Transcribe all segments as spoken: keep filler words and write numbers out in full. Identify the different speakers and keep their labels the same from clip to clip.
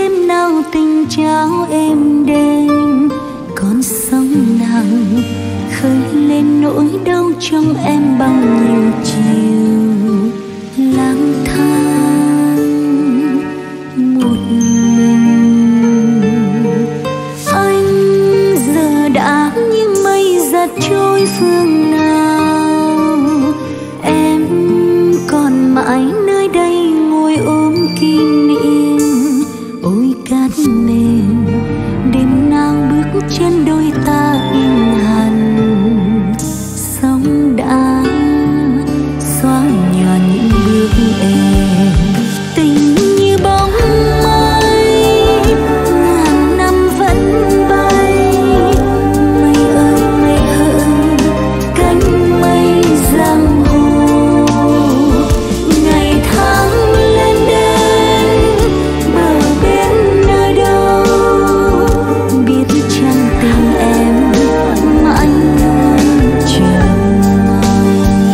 Speaker 1: đêm nào tình trao êm đềm, con sóng nặng khơi lên nỗi đau trong em bao nhiêu chiều lang thang một mình. Anh giờ đã như mây giật trôi phương nào, em còn mãi nơi đây ngồi ôm kỷ niệm. Ôi cát mềm đêm nào bước chân đôi ta in hằn, sóng đã xóa nhòa những bước em. Tình như bóng mây ngàn năm vẫn bay, mây ơi mây hỡi cánh mây giang hồ. Ngày tháng lên đến bờ bên nơi đâu, biết chăng tình em mãi luôn chờ mong.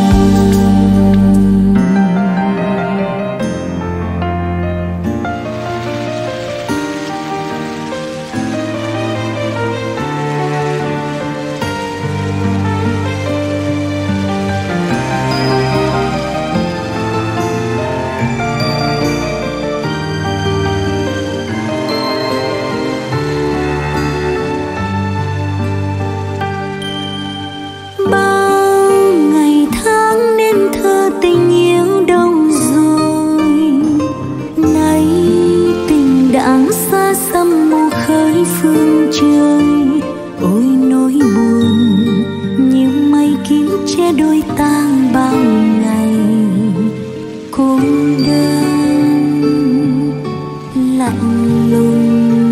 Speaker 1: Bao ngày tháng nên thơ tình yêu đâu rồi, nay tình đã xa xăm mù khơi phương trời. Ôi nỗi buồn như mây kín che đôi ta bao ngày, cô đơn lạnh lùng.